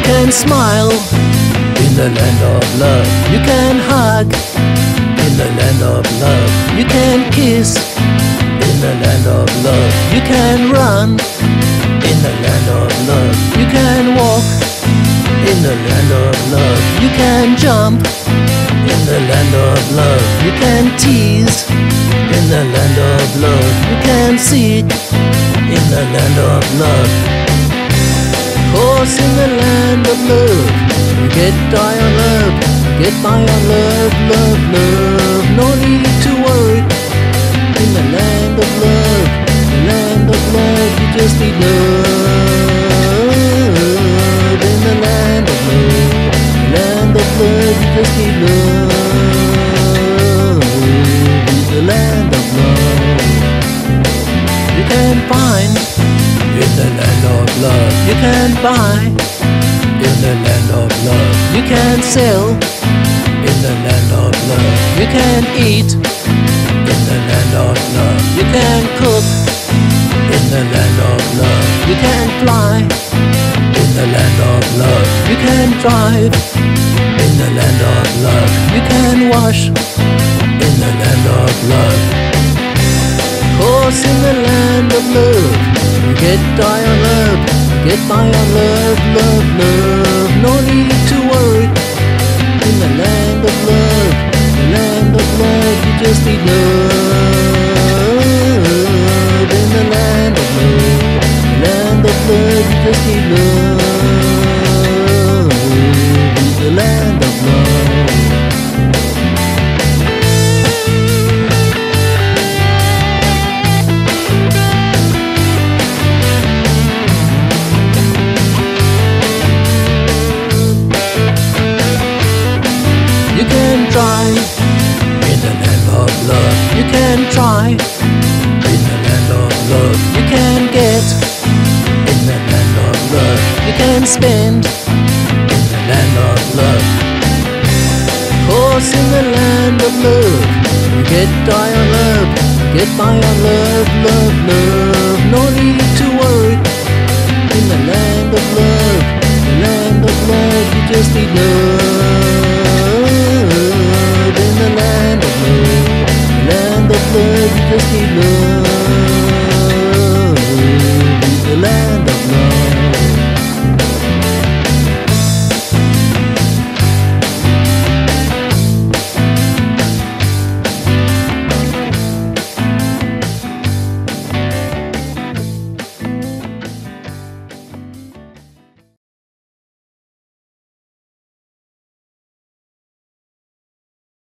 can smile in the land of love. You can hug in the land of love. You can kiss in the land of love. You can run in the land of love. You can walk in the land of love. You can jump in the land of love. You can tease in the land of love. You can seek in the land of love. Cause in the land of love, you get die on love, get by on love, love, love. No need to worry. In the land of love, the land of love, you just need love. In the land of love, the land of love, you just need love. In the land of love, you can find in the land of love. You can buy in the land of love. You can sell in the land of love. You can eat in the land of love. You can cook in the land of love. You can fly in the land of love. You can drive in the land of love. You can wash in the land of love. Cause in the land of love, you get die on love, get by on love, love, love. No need to worry. In the land of love, the land of love, you just need love. In the land of love, the land of love, you just need love. In the land of love. You can try in the land of love. You can try in the land of love. You can get in the land of love. You can spend in the land of love. Cause in the land of love, you get die on love, get by on love, love, love. No need to worry. In the land of love, the land of love, you just need love.